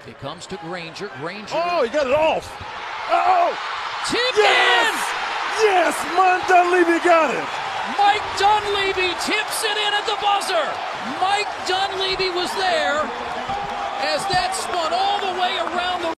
It comes to Granger. Granger. Oh, he got it off. Oh! Tipped Yes! Yes! Dunleavy got it! Mike Dunleavy tips it in at the buzzer. Mike Dunleavy was there as that spun all the way around the